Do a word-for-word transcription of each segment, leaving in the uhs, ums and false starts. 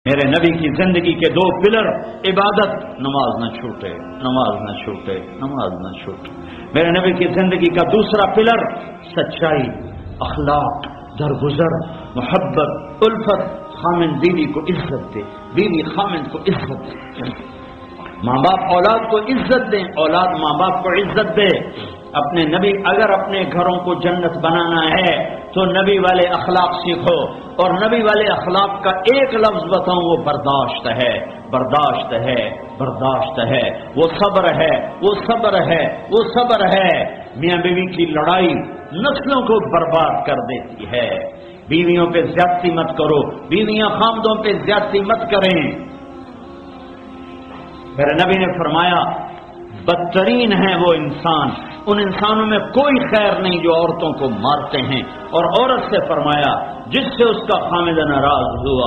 میرے نبی کی زندگی کے دو پلر، عبادت، نماز نہ چھوٹے، نماز نہ چھوٹے، نماز نہ چھوٹے۔ میرے نبی کی زندگی کا دوسرا پلر، سچائی، اخلاق، درگزر، محبت، الفت، خامن بیوی کو عزت دے، بیوی خامن کو عزت دے، ماں باپ اولاد کو عزت دیں، اولاد ماں باپ کو عزت دے۔ اپنے نبی اگر اپنے گھروں کو جنت بنانا ہے تو نبی والے اخلاق سیکھو، اور نبی والے اخلاق کا ایک لفظ بتاؤں، وہ برداشت ہے، برداشت ہے، برداشت ہے، وہ صبر ہے، وہ صبر ہے، وہ صبر ہے۔ میاں بیوی کی لڑائی نسلوں کو برباد کر دیتی ہے۔ بیویوں پہ زیادتی مت کرو، بیویاں خامدوں پہ زیادتی مت کریں۔ میرے نبی نے فرمایا بدترین ہے وہ انسان، ان انسانوں میں کوئی خیر نہیں جو عورتوں کو مارتے ہیں، اور عورت سے فرمایا جس سے اس کا خامد ناراض ہوا،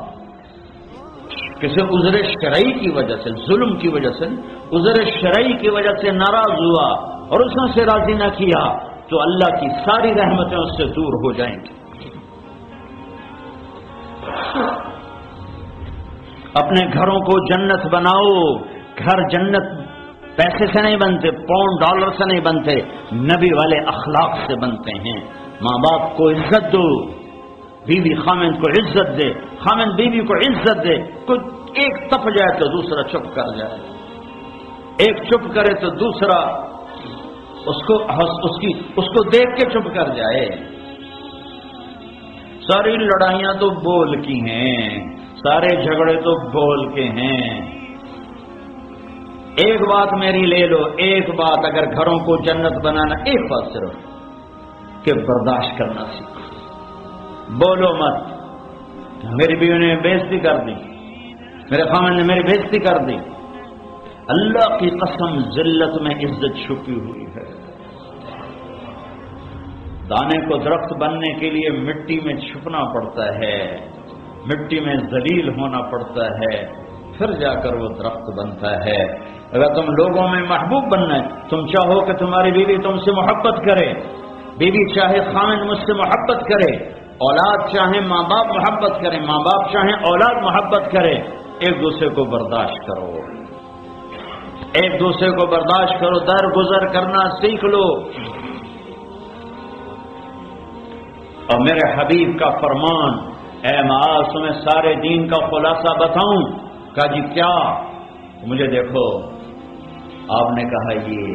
کسی عذر شرعی کی وجہ سے، ظلم کی وجہ سے، عذر شرعی کی وجہ سے ناراض ہوا اور اس نے سے راضی نہ کیا، تو اللہ کی ساری رحمتیں اس سے دور ہو جائیں گی۔ اپنے گھروں کو جنت بناؤ۔ گھر جنت پیسے سے نہیں بنتے، پاؤنڈ ڈالر سے نہیں بنتے، نبی والے اخلاق سے بنتے ہیں۔ ماں باپ کو عزت دو، بیوی خامن کو عزت دے، خامن بیوی کو عزت دے۔ کوئی ایک تپ جائے تو دوسرا چپ کر جائے، ایک چپ کرے تو دوسرا اس کو اس کی اس کو دیکھ کے چپ کر جائے۔ ساری لڑائیاں تو بول کی ہیں، سارے جھگڑے تو بول کے ہیں۔ ایک بات میری لے لو، ایک بات اگر گھروں کو جنت بنانا، ایک بات صرف کہ برداشت کرنا سیکھو۔ بولو مت، میری بیوی نے بےعزتی کر دی، میرے خامن نے میری بےعزتی کر دی۔ اللہ کی قسم ذلت میں عزت چھپی ہوئی ہے۔ دانے کو درخت بننے کے لیے مٹی میں چھپنا پڑتا ہے، مٹی میں ذلیل ہونا پڑتا ہے، پھر جا کر وہ درخت بنتا ہے۔ اگر تم لوگوں میں محبوب بننا ہے، تم چاہو کہ تمہاری بیوی تم سے محبت کرے، بیوی چاہے خامن مجھ سے محبت کرے، اولاد چاہے ماں باپ محبت کرے، ماں باپ چاہے اولاد محبت کرے، ایک دوسرے کو برداشت کرو، ایک دوسرے کو برداشت کرو، درگزر کرنا سیکھ لو۔ اور میرے حبیب کا فرمان، اے معاذ تمہیں سارے دین کا خلاصہ بتاؤں؟ کہا جی کیا؟ مجھے دیکھو، آپ نے کہا یہ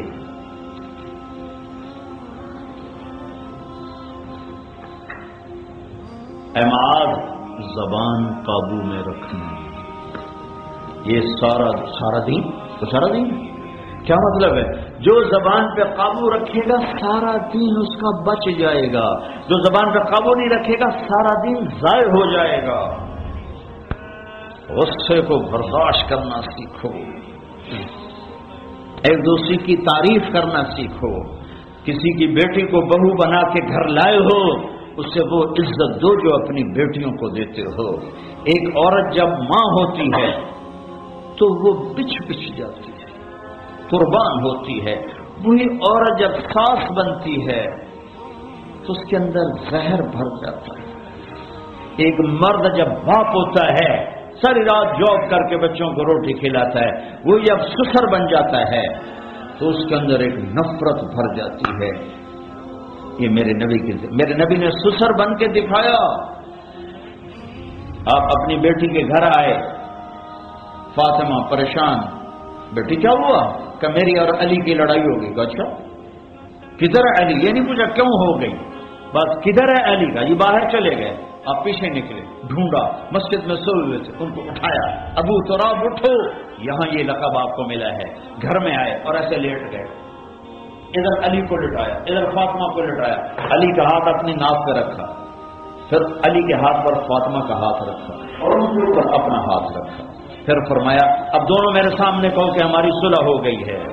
اے معاذ زبان قابو میں رکھنا، یہ سارا سارا دین تو سارا دین کیا مطلب ہے؟ جو زبان پہ قابو رکھے گا سارا دین اس کا بچ جائے گا، جو زبان پہ قابو نہیں رکھے گا سارا دین ضائع ہو جائے گا۔ غصے کو برداشت کرنا سیکھو، ایک دوسرے کی تعریف کرنا سیکھو۔ کسی کی بیٹی کو بہو بنا کے گھر لائے ہو، اس سے وہ عزت دو جو اپنی بیٹیوں کو دیتے ہو۔ ایک عورت جب ماں ہوتی ہے تو وہ بچھ بچھ جاتی ہے، قربان ہوتی ہے۔ وہی عورت جب ساس بنتی ہے تو اس کے اندر زہر بھر جاتا ہے۔ ایک مرد جب باپ ہوتا ہے، ساری رات جاب کر کے بچوں کو روٹی کھلاتا ہے، وہ جب سسر بن جاتا ہے تو اس کے اندر ایک نفرت بھر جاتی ہے۔ یہ میرے نبی کے میرے نبی نے سسر بن کے دکھایا۔ آپ اپنی بیٹی کے گھر آئے، فاطمہ پریشان، بیٹی کیا ہوا؟ کہ میری اور علی کی لڑائی ہو گئی۔ اچھا کدھر ہے علی؟ یہ نہیں پوچھا کیوں ہو گئی، بس کدھر ہے علی؟ کا یہ باہر چلے گئے۔ آپ پیچھے نکلے، ڈھونڈا، مسجد میں سوئے ہوئے تھے، ان کو اٹھایا، ابو تراب اٹھو، یہاں یہ لقب آپ کو ملا ہے۔ گھر میں آئے اور ایسے لیٹ گئے، ادھر علی کو لٹایا، ادھر فاطمہ کو لٹایا، علی کا ہاتھ اپنی ناک پہ رکھا، پھر علی کے ہاتھ پر فاطمہ کا ہاتھ رکھا اور ان کے اوپر اپنا ہاتھ رکھا، پھر فرمایا اب دونوں میرے سامنے کہو کہ ہماری صلح ہو گئی ہے۔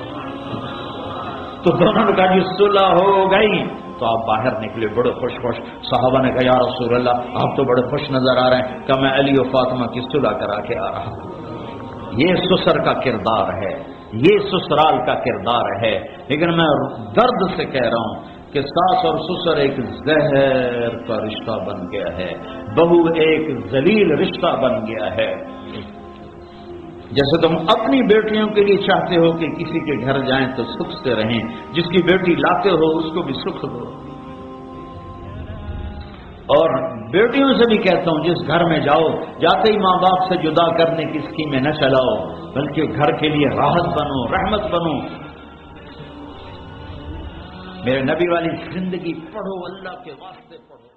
تو دونوں نے کہا جی صلح ہو گئی۔ تو آپ باہر نکلے بڑے خوش خوش۔ صحابہ نے کہا یا رسول اللہ آپ تو بڑے خوش نظر آ رہے ہیں، کہ میں علی و فاطمہ کی صلح کرا کے آ رہا ہوں۔ یہ سسر کا کردار ہے، یہ سسرال کا کردار ہے۔ لیکن میں درد سے کہہ رہا ہوں کہ ساس اور سسر ایک زہر کا رشتہ بن گیا ہے۔ بہو ایک ذلیل رشتہ بن گیا ہے. جیسے تم اپنی بیٹیوں کے لیے چاہتے ہو کہ کسی کے گھر جائیں تو سکھ سے رہیں، جس کی بیٹی لاتے ہو اس کو بھی سکھ دو. اور بیٹیوں سے بھی کہتا ہوں جس گھر میں جاؤ جاتے ہی ماں باپ سے جدا کرنے کی اسکیمیں نہ چلاؤ، بلکہ گھر کے لیے راحت بنو، رحمت بنو. میرے نبی والی زندگی پڑھو، اللہ کے واسطے پڑھو.